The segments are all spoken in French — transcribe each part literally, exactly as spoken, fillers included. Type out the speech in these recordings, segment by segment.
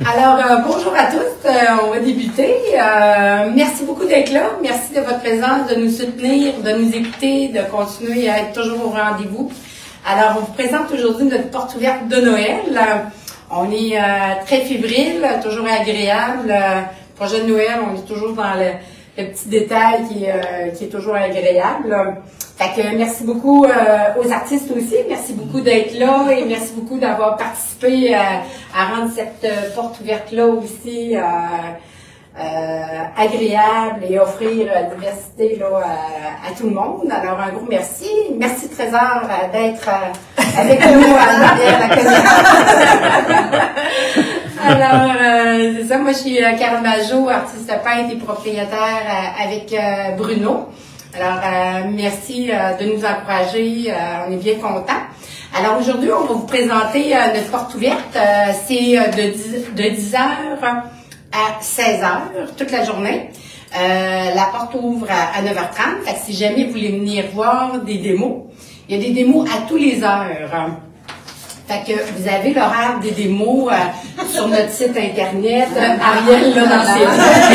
Alors, euh, bonjour à tous. Euh, on va débuter. Euh, merci beaucoup d'être là. Merci de votre présence, de nous soutenir, de nous écouter, de continuer à être toujours au rendez-vous. Alors, on vous présente aujourd'hui notre porte ouverte de Noël. Euh, on est euh, très fébrile, toujours agréable. Euh, projet de Noël, on est toujours dans le, le petit détail qui, euh, qui est toujours agréable. Fait que merci beaucoup euh, aux artistes aussi. Merci beaucoup d'être là et merci beaucoup d'avoir participé euh, à rendre cette euh, porte ouverte-là aussi euh, euh, agréable et offrir la diversité là, à, à tout le monde. Alors, un gros merci. Merci Trésor euh, d'être euh, avec nous euh, derrière la caméra. Alors, euh, c'est ça. Moi, je suis euh, Carole Majot, artiste peintre et propriétaire euh, avec euh, Bruno. Alors, euh, merci euh, de nous encourager, euh, on est bien contents. Alors, aujourd'hui, on va vous présenter euh, notre porte ouverte. Euh, C'est euh, de dix heures à seize heures, toute la journée. Euh, la porte ouvre à, à neuf heures trente, fait que si jamais vous voulez venir voir des démos, il y a des démos à tous les heures. Fait que vous avez l'horaire des démos euh, sur notre site internet. Ariel, là, dans ses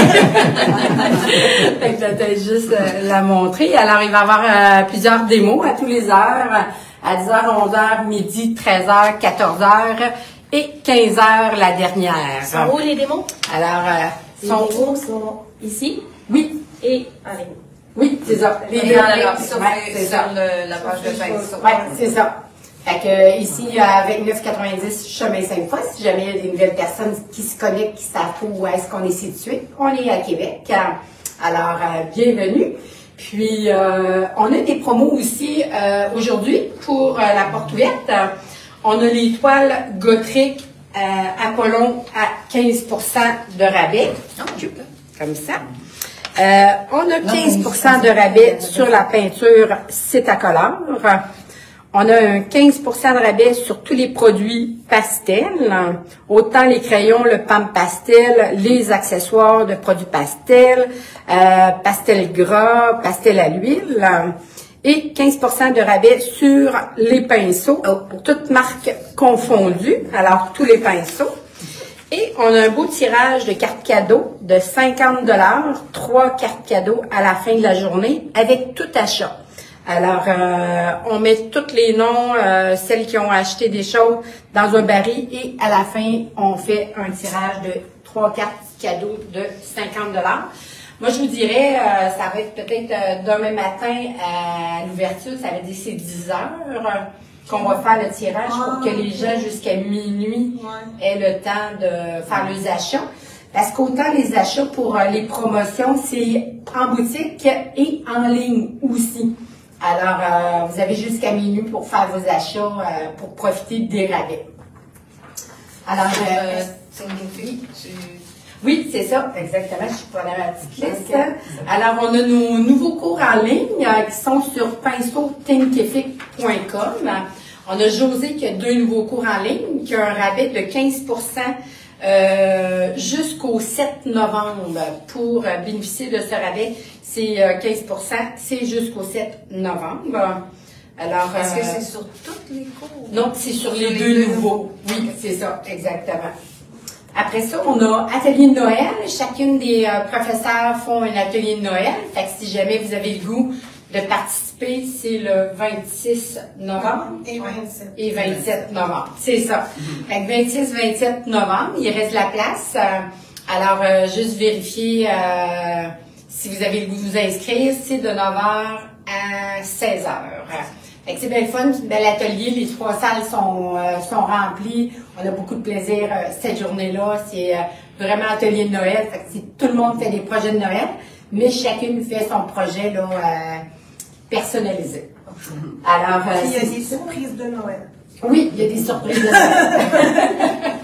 Fait que je vais peut-être juste euh, la montrer. Alors, il va y avoir euh, plusieurs démos à tous les heures. À dix heures, onze heures, midi, treize heures, quatorze heures et quinze heures la dernière. Sont où les démos? Alors, euh, les sont démos sont ici? Oui. Et en ligne? Oui, c'est ça. Les deux, sur, ouais, c'est ça. Le, la page de Facebook. Oui, c'est ça. Fait que ici, avec neuf quatre-vingt-dix chemin Sainte-Foy, si jamais il y a des nouvelles personnes qui se connectent, qui savent où est-ce qu'on est situé, on est à Québec. Alors, euh, bienvenue. Puis, euh, on a des promos aussi euh, aujourd'hui pour euh, la porte ouverte. On a les toiles Gotrek euh, Apollon à quinze pour cent de rabais. Comme ça. Euh, on a quinze pour cent de rabais sur la peinture Citacolor. On a un quinze pour cent de rabais sur tous les produits pastels, autant les crayons, le P A M pastel, les accessoires de produits pastels, euh, pastel gras, pastel à l'huile, et quinze pour cent de rabais sur les pinceaux, pour toutes marques confondues, alors tous les pinceaux. Et on a un beau tirage de cartes cadeaux de cinquante dollars, trois cartes cadeaux à la fin de la journée avec tout achat. Alors, euh, on met tous les noms, euh, celles qui ont acheté des choses dans un baril et à la fin, on fait un tirage de trois cartes cadeaux de cinquante dollars. Moi, je vous dirais, euh, ça va être peut-être euh, demain matin à l'ouverture, ça veut dire c'est dix heures euh, qu'on va faire le tirage pour que les gens jusqu'à minuit aient le temps de faire leurs achats. Parce qu'autant les achats pour euh, les promotions, c'est en boutique et en ligne aussi. Alors, euh, vous avez jusqu'à minuit pour faire vos achats, euh, pour profiter des rabais. Alors, euh, oui, oui c'est ça, exactement. Je suis pas dans ma petite liste. Alors, on a nos nouveaux cours en ligne euh, qui sont sur pinceau thinkific point com. On a José qui a deux nouveaux cours en ligne, qui a un rabais de quinze pour cent euh, jusqu'au sept novembre pour euh, bénéficier de ce rabais. C'est euh, quinze pour cent, c'est jusqu'au sept novembre. Alors, est-ce euh, que c'est sur tous les cours? Non, c'est sur, sur les, les deux, deux nouveaux. Oui, c'est ça, exactement. Après ça, on a atelier de Noël. Chacune des euh, professeurs font un atelier de Noël. Fait que si jamais vous avez le goût de participer, c'est le vingt-six novembre. Et vingt-sept. Et vingt-sept novembre, c'est ça. Fait que vingt-six vingt-sept novembre, il reste la place. Euh, alors, euh, juste vérifier... Euh, si vous avez le goût de vous inscrire, c'est de neuf heures à seize heures. Fait que c'est bien le fun, c'est un bel atelier, les trois salles sont, euh, sont remplies. On a beaucoup de plaisir euh, cette journée-là. C'est euh, vraiment atelier de Noël. Fait que tout le monde fait des projets de Noël, mais chacune fait son projet là, euh, personnalisé. Alors, euh, il y a des surprises de Noël. Oui, il y a des surprises de Noël.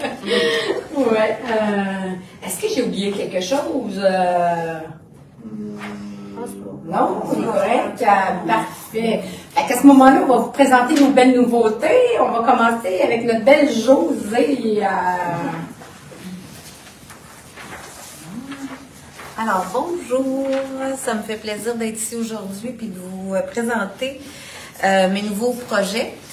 Ouais. Euh, Est-ce que j'ai oublié quelque chose? Euh... Non, c'est correct. Euh, parfait. À ce moment-là, on va vous présenter nos belles nouveautés. On va commencer avec notre belle Josée. Euh... Alors, bonjour. Ça me fait plaisir d'être ici aujourd'hui et de vous présenter euh, mes nouveaux projets.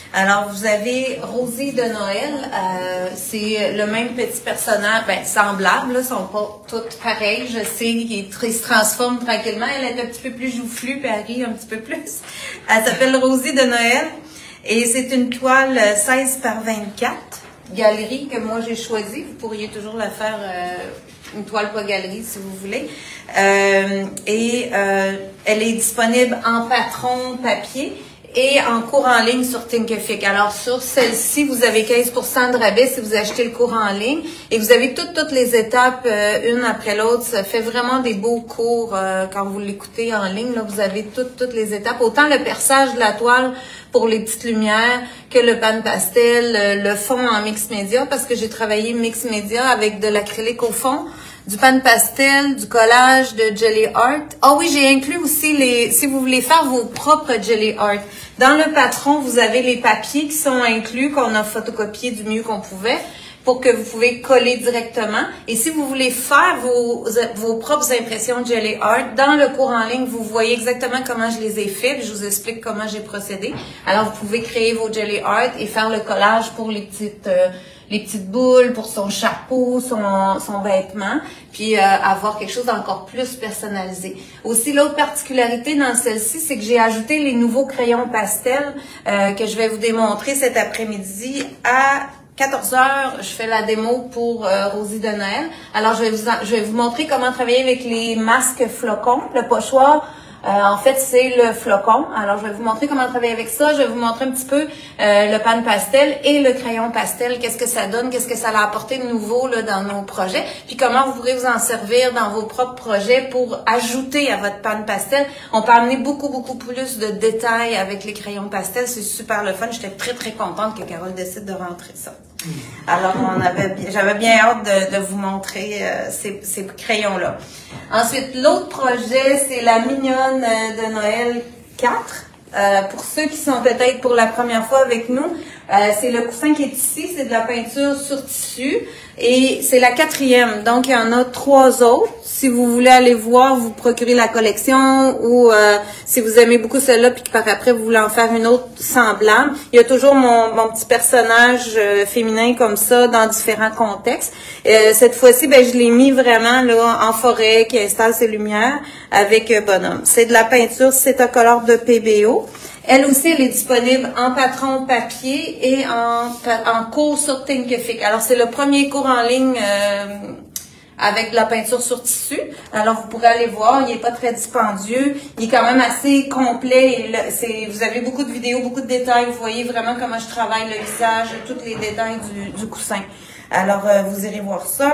Alors, vous avez Rosie de Noël. Euh, c'est le même petit personnage, ben, semblable, là, sont pas toutes pareilles. Je sais qu'il se transforme tranquillement. Elle est un petit peu plus joufflue, puis elle rit un petit peu plus. Elle s'appelle Rosie de Noël. Et c'est une toile seize par vingt-quatre, galerie que moi j'ai choisie. Vous pourriez toujours la faire euh, une toile pas galerie si vous voulez. Euh, et euh, elle est disponible en patron papier et en cours en ligne sur Thinkific. Alors, sur celle-ci, vous avez quinze pour cent de rabais si vous achetez le cours en ligne. Et vous avez toutes, toutes les étapes, euh, une après l'autre. Ça fait vraiment des beaux cours euh, quand vous l'écoutez en ligne. Là, vous avez toutes, toutes les étapes. Autant le perçage de la toile pour les petites lumières que le pan pastel, le, le fond en mix média, parce que j'ai travaillé mix média avec de l'acrylique au fond, du pan pastel, du collage, de jelly art. Ah oui, j'ai inclus aussi les, si vous voulez faire vos propres jelly art. Dans le patron, vous avez les papiers qui sont inclus, qu'on a photocopiés du mieux qu'on pouvait, pour que vous pouvez coller directement. Et si vous voulez faire vos, vos propres impressions de jelly art, dans le cours en ligne, vous voyez exactement comment je les ai fait, puis je vous explique comment j'ai procédé. Alors, vous pouvez créer vos jelly art et faire le collage pour les petites, euh, les petites boules, pour son chapeau, son, son vêtement, puis euh, avoir quelque chose d'encore plus personnalisé. Aussi, l'autre particularité dans celle-ci, c'est que j'ai ajouté les nouveaux crayons pastel euh, que je vais vous démontrer cet après-midi à quatorze heures, je fais la démo pour euh, Rosie de Noël. Alors, je vais, vous en, je vais vous montrer comment travailler avec les masques flocons. Le pochoir, euh, en fait, c'est le flocon. Alors, je vais vous montrer comment travailler avec ça. Je vais vous montrer un petit peu euh, le pan pastel et le crayon pastel. Qu'est-ce que ça donne, qu'est-ce que ça a apporté de nouveau là, dans nos projets. Puis, comment vous pourrez vous en servir dans vos propres projets pour ajouter à votre pan pastel. On peut amener beaucoup, beaucoup plus de détails avec les crayons pastel. C'est super le fun. J'étais très, très contente que Carole décide de rentrer ça. Alors, on avait, j'avais bien hâte de, de vous montrer euh, ces, ces crayons-là. Ensuite, l'autre projet, c'est la mignonne de Noël quatre. Euh, pour ceux qui sont peut-être pour la première fois avec nous, euh, c'est le coussin qui est ici, c'est de la peinture sur tissu et c'est la quatrième. Donc, il y en a trois autres. Si vous voulez aller voir, vous procurez la collection ou euh, si vous aimez beaucoup celle-là puis que par après vous voulez en faire une autre semblable, il y a toujours mon, mon petit personnage euh, féminin comme ça dans différents contextes. Euh, cette fois-ci, ben je l'ai mis vraiment là en forêt qui installe ses lumières avec euh, bonhomme. C'est de la peinture Cetacolor de P B O. Elle aussi, elle est disponible en patron papier et en, en cours sur Thinkific. Alors, c'est le premier cours en ligne euh, avec de la peinture sur tissu. Alors, vous pourrez aller voir. Il n'est pas très dispendieux. Il est quand même assez complet. C'est, vous avez beaucoup de vidéos, beaucoup de détails. Vous voyez vraiment comment je travaille le visage, tous les détails du, du coussin. Alors, euh, vous irez voir ça.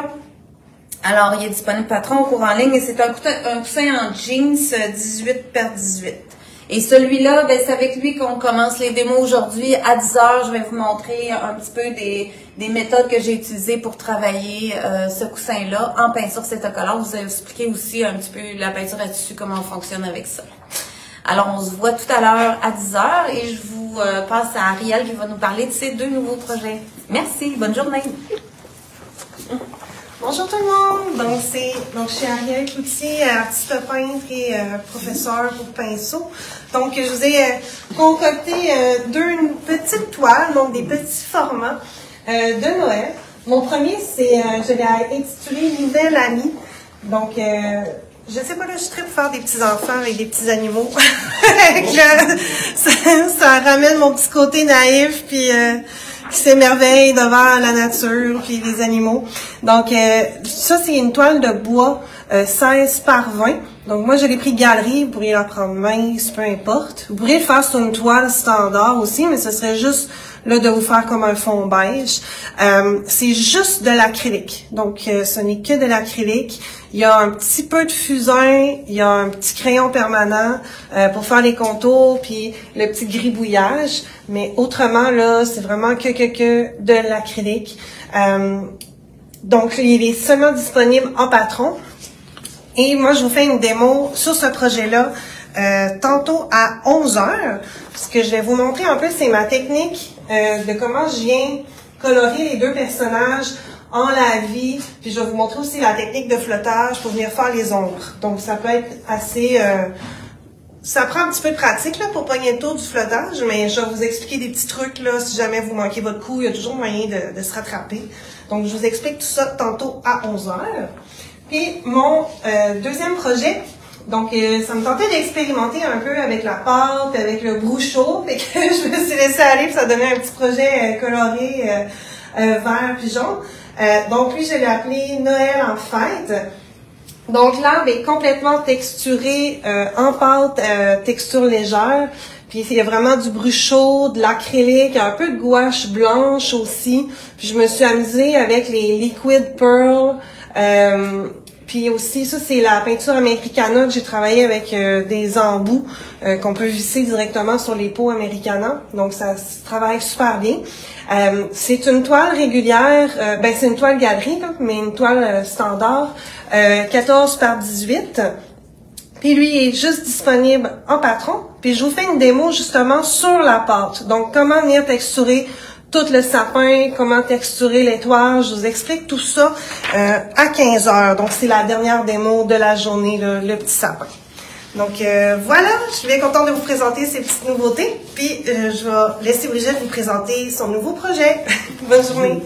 Alors, il est disponible patron au cours en ligne et c'est un coussin, un coussin en jeans dix-huit par dix-huit. Et celui-là, ben, c'est avec lui qu'on commence les démos aujourd'hui. À dix heures, je vais vous montrer un petit peu des, des méthodes que j'ai utilisées pour travailler euh, ce coussin-là en peinture Cetacolor. Vous avez expliqué aussi un petit peu la peinture à tissu, comment on fonctionne avec ça. Alors, on se voit tout à l'heure à dix heures et je vous euh, passe à Ariel qui va nous parler de ces deux nouveaux projets. Merci, bonne journée. Bonjour tout le monde! Donc, c'est, donc je suis Ariel Cloutier, artiste peintre et euh, professeur pour pinceau. Donc, je vous ai euh, concocté euh, deux petites toiles, donc des petits formats euh, de Noël. Mon premier, c'est, euh, je l'ai intitulé Nouvelle Amie. Donc, euh, je sais pas, là, je suis très pour faire des petits-enfants avec des petits animaux. là, ça, ça ramène mon petit côté naïf, puis... Euh, qui s'émerveille devant la nature puis les animaux. Donc, euh, ça, c'est une toile de bois euh, seize par vingt. Donc, moi, je l'ai pris galerie. Vous pourriez la prendre mince, peu importe. Vous pourriez le faire sur une toile standard aussi, mais ce serait juste là de vous faire comme un fond beige. Euh, c'est juste de l'acrylique. Donc, euh, ce n'est que de l'acrylique. Il y a un petit peu de fusain, il y a un petit crayon permanent euh, pour faire les contours, puis le petit gribouillage. Mais autrement, là, c'est vraiment que, que, que de l'acrylique. Euh, donc, il est seulement disponible en patron. Et moi, je vous fais une démo sur ce projet-là euh, tantôt à onze heures. Ce que je vais vous montrer un peu, c'est ma technique euh, de comment je viens colorer les deux personnages en la vie, puis je vais vous montrer aussi la technique de flottage pour venir faire les ombres. Donc, ça peut être assez, euh, ça prend un petit peu de pratique là, pour pogner le tour du flottage, mais je vais vous expliquer des petits trucs là, si jamais vous manquez votre coup, il y a toujours moyen de, de se rattraper. Donc, je vous explique tout ça tantôt à onze heures. Puis, mon euh, deuxième projet, donc euh, ça me tentait d'expérimenter un peu avec la pâte, avec le brou-chaud, fait que je me suis laissée aller, puis ça donnait un petit projet euh, coloré euh, euh, vert puis jaune. Euh, donc, lui, je l'ai appelé Noël en fête. Donc, l'arbre est complètement texturé euh, en pâte, euh, texture légère. Puis, il y a vraiment du brûchot, de l'acrylique, un peu de gouache blanche aussi. Puis, je me suis amusée avec les Liquid Pearl. Euh, puis aussi, ça, c'est la peinture Americana que j'ai travaillé avec euh, des embouts euh, qu'on peut visser directement sur les peaux Americana. Donc, ça se travaille super bien. Euh, c'est une toile régulière, euh, ben c'est une toile galerie, là, mais une toile euh, standard, euh, quatorze par dix-huit. Puis lui, il est juste disponible en patron. Puis je vous fais une démo justement sur la pâte. Donc, comment venir texturer tout le sapin, comment texturer l'étoile. Je vous explique tout ça euh, à quinze heures. Donc, c'est la dernière démo de la journée, le, le petit sapin. Donc, euh, voilà, je suis bien contente de vous présenter ces petites nouveautés. Puis, euh, je vais laisser Brigitte vous présenter son nouveau projet. Bonne journée.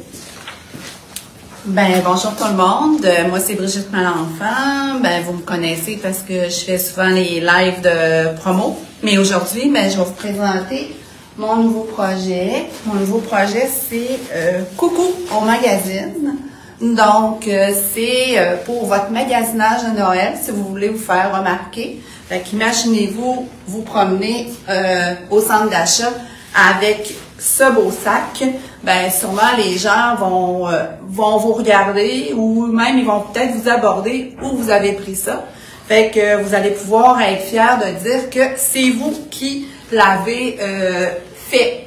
Ben, bonjour tout le monde. Euh, moi, c'est Brigitte Malenfant. Ben, vous me connaissez parce que je fais souvent les lives de promo. Mais aujourd'hui, ben, je vais vous présenter mon nouveau projet. Mon nouveau projet, c'est euh, Coucou au magazine. Donc, euh, c'est euh, pour votre magasinage de Noël, si vous voulez vous faire remarquer. Fait qu'imaginez-vous vous promener euh, au centre d'achat avec ce beau sac. Ben, sûrement les gens vont, euh, vont vous regarder ou même ils vont peut-être vous aborder où vous avez pris ça. Fait que vous allez pouvoir être fiers de dire que c'est vous qui l'avez euh, fait.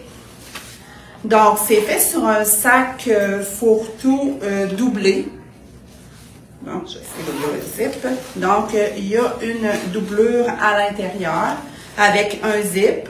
Donc, c'est fait sur un sac euh, fourre-tout euh, doublé. Donc, je vais essayer d'ouvrir le zip. Donc, euh, il y a une doublure à l'intérieur avec un zip.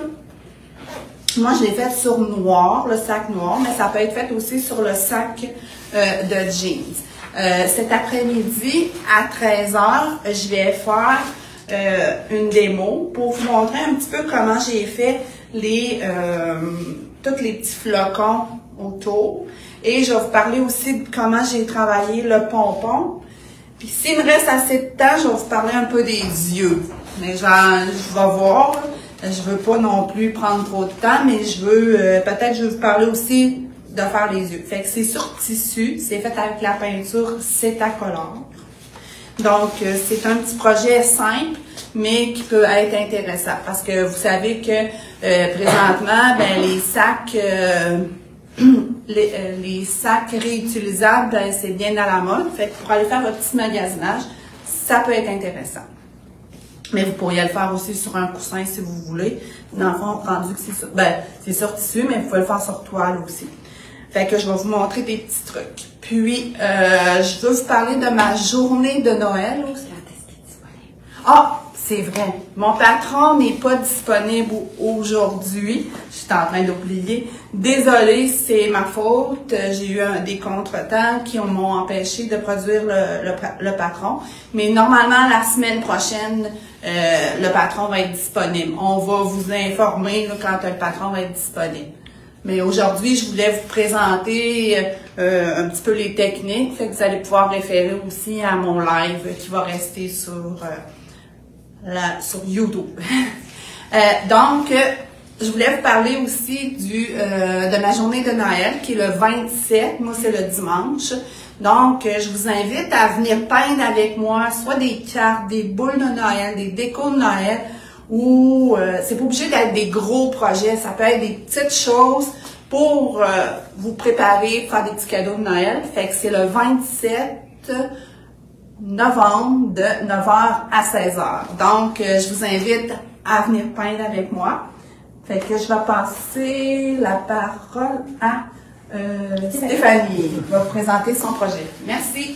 Moi, je l'ai fait sur noir, le sac noir, mais ça peut être fait aussi sur le sac euh, de jeans. Euh, cet après-midi, à treize heures, je vais faire euh, une démo pour vous montrer un petit peu comment j'ai fait les euh, tous les petits flocons autour. Et je vais vous parler aussi de comment j'ai travaillé le pompon. Puis s'il me reste assez de temps, je vais vous parler un peu des yeux. Mais genre, je vais voir. Je veux pas non plus prendre trop de temps, mais je veux, euh, peut-être je vais vous parler aussi de faire les yeux. Fait que c'est sur tissu, c'est fait avec la peinture Cetacolor. Donc, euh, c'est un petit projet simple, mais qui peut être intéressant. Parce que vous savez que euh, présentement, ben, les sacs euh, les, euh, les sacs réutilisables, ben, c'est bien à la mode. Fait que pour aller faire votre petit magasinage, ça peut être intéressant. Mais vous pourriez le faire aussi sur un coussin si vous voulez. Dans le fond, rendu que c'est sur, ben, c'est sur tissu, mais vous pouvez le faire sur toile aussi. Fait que je vais vous montrer des petits trucs. Puis, euh, je veux vous parler de ma journée de Noël. Ah, c'est vrai. Mon patron n'est pas disponible aujourd'hui. Je suis en train d'oublier. Désolée, c'est ma faute. J'ai eu un, des contretemps qui m'ont empêché de produire le, le, le patron. Mais normalement, la semaine prochaine, euh, le patron va être disponible. On va vous informer là, quand le patron va être disponible. Mais aujourd'hui, je voulais vous présenter euh, un petit peu les techniques. Fait que vous allez pouvoir référer aussi à mon live qui va rester sur... Euh, Là, sur YouTube. euh, donc, euh, je voulais vous parler aussi du euh, de ma journée de Noël, qui est le vingt-sept. Moi, c'est le dimanche. Donc, euh, je vous invite à venir peindre avec moi, soit des cartes, des boules de Noël, des décos de Noël, ou euh, c'est pas obligé d'être des gros projets. Ça peut être des petites choses pour euh, vous préparer, faire des petits cadeaux de Noël. Fait que c'est le vingt-sept novembre de neuf heures à seize heures. Donc, euh, je vous invite à venir peindre avec moi. Fait que je vais passer la parole à euh, Stéphanie, qui va vous présenter son projet. Merci.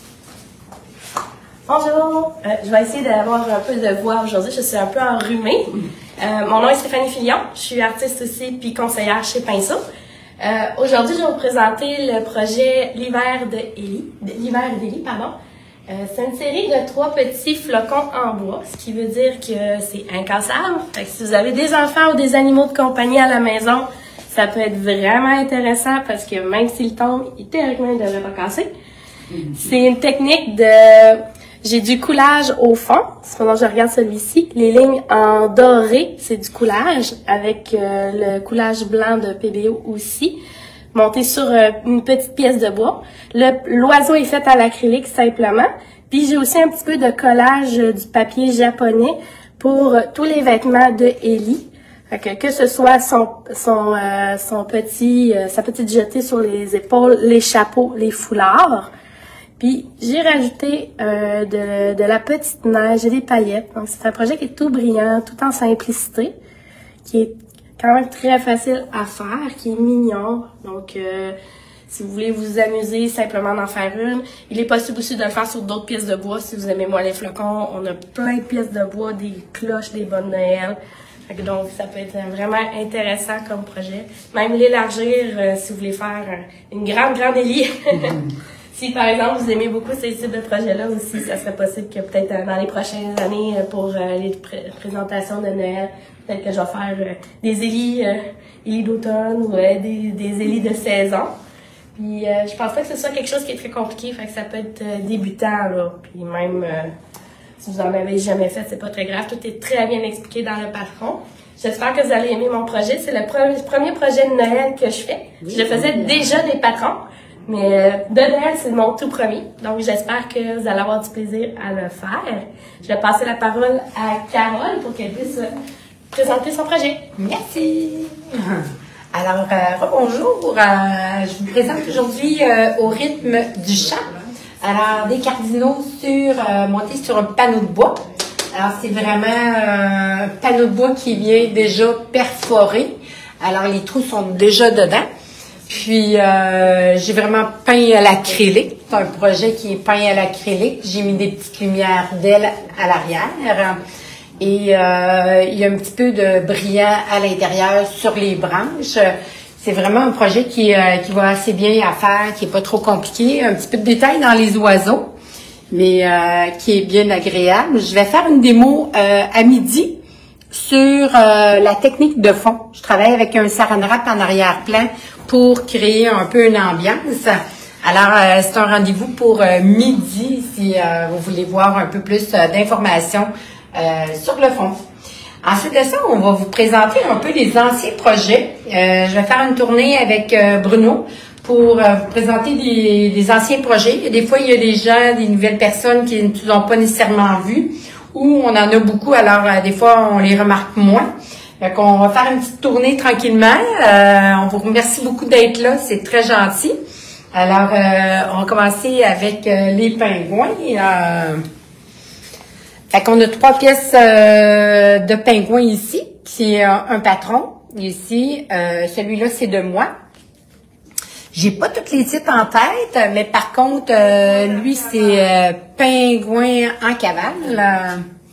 Bonjour, euh, je vais essayer d'avoir un peu de voix aujourd'hui. Je suis un peu enrhumée. Euh, mon nom est Stéphanie Fillon. Je suis artiste aussi puis conseillère chez Pinceau. Euh, aujourd'hui, je vais vous présenter le projet L'hiver de Élie, l'hiver d'Élie, pardon. Euh, c'est une série de trois petits flocons en bois, ce qui veut dire que c'est incassable. Fait que si vous avez des enfants ou des animaux de compagnie à la maison, ça peut être vraiment intéressant parce que même s'il tombe, il, théoriquement, il ne devrait pas casser. Mm-hmm. C'est une technique de... J'ai du coulage au fond. Cependant, je regarde celui-ci. Les lignes en doré, c'est du coulage avec euh, le coulage blanc de P B O aussi, monté sur euh, une petite pièce de bois. L'oiseau est fait à l'acrylique simplement. Puis j'ai aussi un petit peu de collage euh, du papier japonais pour euh, tous les vêtements de Ellie. Fait que, que ce soit son son euh, son petit euh, sa petite jetée sur les épaules, les chapeaux, les foulards. Puis j'ai rajouté euh, de, de la petite neige et des paillettes. Donc c'est un projet qui est tout brillant, tout en simplicité, qui est quand même très facile à faire, qui est mignon. Donc euh, si vous voulez vous amuser simplement d'en faire une, il est possible aussi de le faire sur d'autres pièces de bois. Si vous aimez moi les flocons, on a plein de pièces de bois, des cloches, des bonnes Noël. Donc ça peut être vraiment intéressant comme projet. Même l'élargir euh, si vous voulez faire euh, une grande, grande Ellie. Si, par exemple, vous aimez beaucoup ce type de projet-là aussi, ça serait possible que peut-être dans les prochaines années, pour euh, les pr présentations de Noël, peut-être que je vais faire euh, des Élis, euh, Élis d'automne ou euh, des, des Élis de saison. Puis, euh, je pense pas que ce soit quelque chose qui est très compliqué, fait que ça peut être euh, débutant, là. Puis même, euh, si vous en avez jamais fait, c'est pas très grave. Tout est très bien expliqué dans le patron. J'espère que vous allez aimer mon projet. C'est le pre premier projet de Noël que je fais. Oui, je faisais oui. déjà des patrons. Mais euh, de Noël, c'est mon tout premier. Donc, j'espère que vous allez avoir du plaisir à le faire. Je vais passer la parole à Carole pour qu'elle puisse euh, présenter son projet. Merci. Alors, euh, bonjour. Euh, je vous présente aujourd'hui euh, au rythme du chant. Alors, des cardinaux sur, euh, montés sur un panneau de bois. Alors, c'est vraiment euh, un panneau de bois qui vient déjà perforé. Alors, les trous sont déjà dedans. Puis, euh, j'ai vraiment peint à l'acrylique. C'est un projet qui est peint à l'acrylique. J'ai mis des petites lumières d'ailes à l'arrière. Et euh, il y a un petit peu de brillant à l'intérieur sur les branches. C'est vraiment un projet qui, euh, qui va assez bien à faire, qui est pas trop compliqué. Un petit peu de détail dans les oiseaux, mais euh, qui est bien agréable. Je vais faire une démo euh, à midi sur euh, la technique de fond. Je travaille avec un saran wrap en arrière-plan pour créer un peu une ambiance. Alors, euh, c'est un rendez-vous pour euh, midi si euh, vous voulez voir un peu plus euh, d'informations euh, sur le fond. Ensuite de ça, on va vous présenter un peu les anciens projets. Euh, je vais faire une tournée avec euh, Bruno pour euh, vous présenter des, des anciens projets. Et des fois, il y a des gens, des nouvelles personnes qui ne nous ont pas nécessairement vus, ou on en a beaucoup, alors euh, des fois, on les remarque moins. Donc, on va faire une petite tournée tranquillement. Euh, on vous remercie beaucoup d'être là, c'est très gentil. Alors, euh, on va commencer avec euh, les pingouins. Euh, fait qu'on a trois pièces euh, de pingouins ici, qui est un, un patron. Ici, euh, celui-là, c'est de moi. J'ai pas tous les titres en tête, mais par contre, euh, lui, c'est euh, pingouin en cavale. Euh,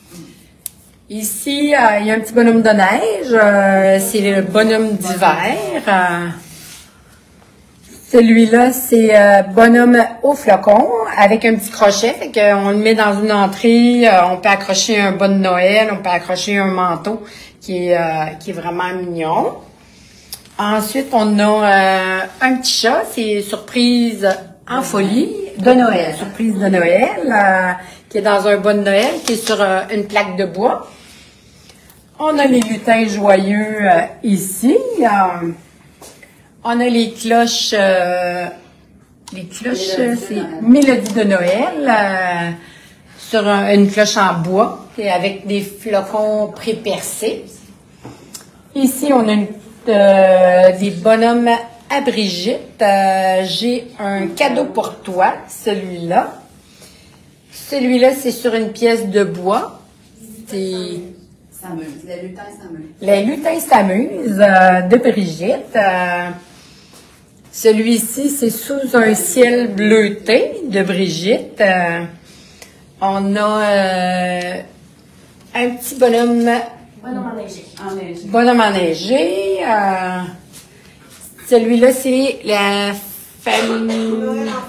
Ici, euh, il y a un petit bonhomme de neige. Euh, c'est le bonhomme d'hiver. Euh, Celui-là, c'est euh, bonhomme au flocon avec un petit crochet. Fait qu'on le met dans une entrée. Euh, on peut accrocher un bon de Noël. On peut accrocher un manteau qui est, euh, qui est vraiment mignon. Ensuite, on a euh, un petit chat. C'est surprise en folie de Noël. Surprise de Noël. Euh, qui est dans un bon de Noël, qui est sur euh, une plaque de bois. On a les lutins joyeux euh, ici. Euh, on a les cloches, euh, les cloches, c'est Mélodie de Noël, euh, sur un, une cloche en bois, et avec des flocons pré-percés. Ici, on a une, euh, des bonhommes à Brigitte. Euh, J'ai un cadeau pour toi, celui-là. Celui-là, c'est sur une pièce de bois. C'est... Les lutins s'amusent. Les lutins s'amusent euh, de Brigitte. Euh, Celui-ci, c'est sous un ciel bleuté de Brigitte. Euh, on a euh, un petit bonhomme... Bonhomme enneigé. Enneigé. Bonhomme enneigé. Euh, Celui-là, c'est la famille... Noël en famille.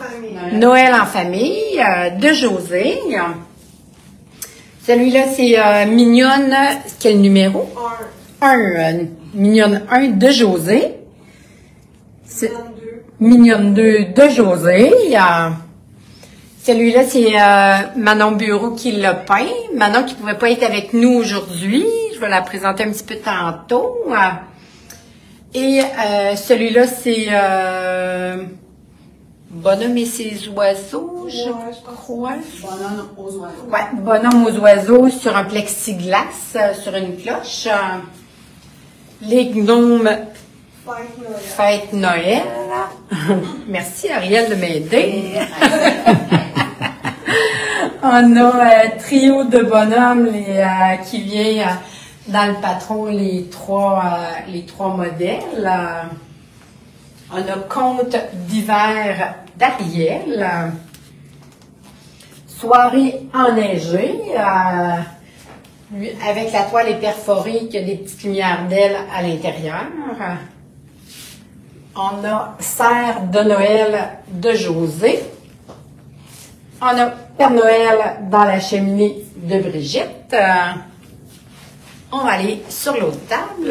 Noël en famille euh, de José. Celui-là, c'est euh, Mignonne. Quel numéro? Un. Euh, Mignonne un de José. C'est Mignonne deux de José. Euh, Celui-là, c'est euh, Manon Bureau qui l'a peint. Manon qui ne pouvait pas être avec nous aujourd'hui. Je vais la présenter un petit peu tantôt. Et euh, celui-là, c'est euh, Bonhomme et ses oiseaux, je ouais, crois. Bonhomme aux oiseaux. Ouais, Bonhomme aux oiseaux sur un plexiglas, euh, sur une cloche. Euh, les gnomes Fête Noël. Merci Ariel de m'aider. On a un euh, trio de bonhommes les, euh, qui vient euh, dans le patron les trois, euh, les trois modèles. Euh, on a Conte d'hiver d'Ariel. Euh, soirée enneigée. Euh, lui, avec la toile est perforée qui a des petites lumières d'ailes à l'intérieur. Euh, on a Serre de Noël de José. On a Père Noël dans la cheminée de Brigitte. Euh, on va aller sur l'autre table.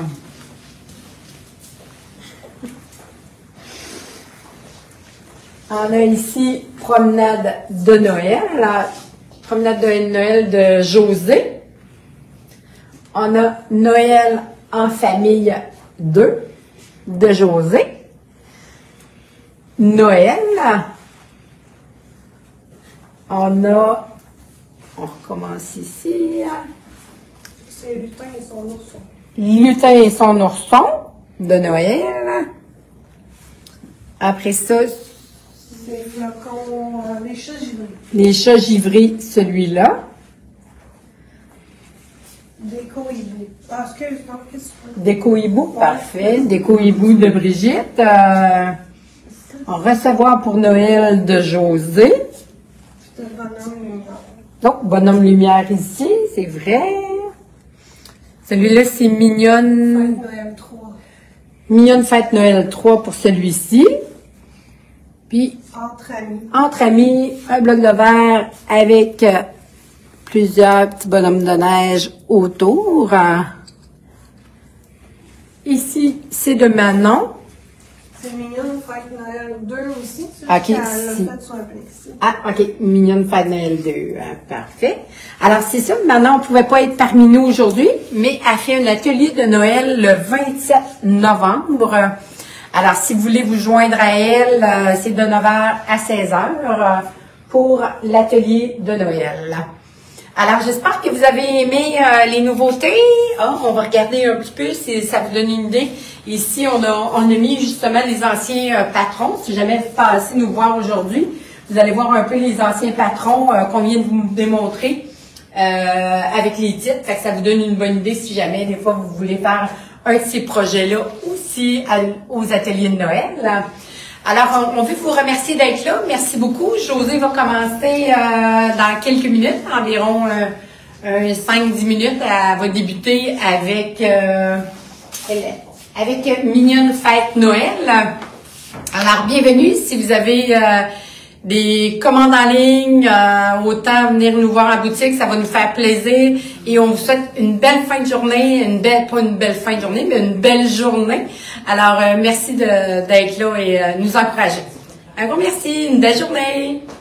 On a ici Promenade de Noël. Promenade de Noël de José. On a Noël en famille deux de José. Noël. On a, on recommence ici. C'est Lutin et son ourson. Lutin et son ourson de Noël. Après ça, les flocons, euh, les chats givrés. Les chats givrés, celui-là. Déco hibou. Parce que, Déco hibou, parfait. Déco hibou de Brigitte. Euh, on recevoir pour Noël de José. Bonhomme lumière. Donc, bonhomme lumière ici, c'est vrai. Celui-là, c'est Mignonne. Fête Noël trois. Mignonne Fête Noël trois pour celui-ci. Puis, Entre amis. Entre amis, un bloc de verre avec euh, plusieurs petits bonhommes de neige autour. Euh, ici, c'est de Manon. C'est Mignonne Fête Noël deux aussi. Ok, Elle si. l'a fait sur un plexi. Ah, OK. Mignonne Fête Noël deux. Hein, parfait. Alors, c'est ça. Manon ne pouvait pas être parmi nous aujourd'hui, mais elle fait un atelier de Noël le vingt-sept novembre. Alors, si vous voulez vous joindre à elle, euh, c'est de neuf heures à seize heures euh, pour l'atelier de Noël. Alors, j'espère que vous avez aimé euh, les nouveautés. Oh, on va regarder un petit peu si ça vous donne une idée. Ici, on a, on a mis justement les anciens euh, patrons. Si jamais vous passez nous voir aujourd'hui, vous allez voir un peu les anciens patrons euh, qu'on vient de vous démontrer euh, avec les titres. Fait que ça vous donne une bonne idée si jamais, des fois, vous voulez faire un de ces projets-là aussi à, aux ateliers de Noël. Alors, on, on veut vous remercier d'être là. Merci beaucoup. José va commencer euh, dans quelques minutes, environ euh, cinq dix minutes. Elle va débuter avec, euh, avec Mignonne Fête Noël. Alors, bienvenue. Si vous avez euh, des commandes en ligne, euh, autant venir nous voir en boutique, ça va nous faire plaisir. Et on vous souhaite une belle fin de journée, une belle, pas une belle fin de journée, mais une belle journée. Alors, euh, merci d'être là et euh, nous encourager. Un gros merci, une belle journée.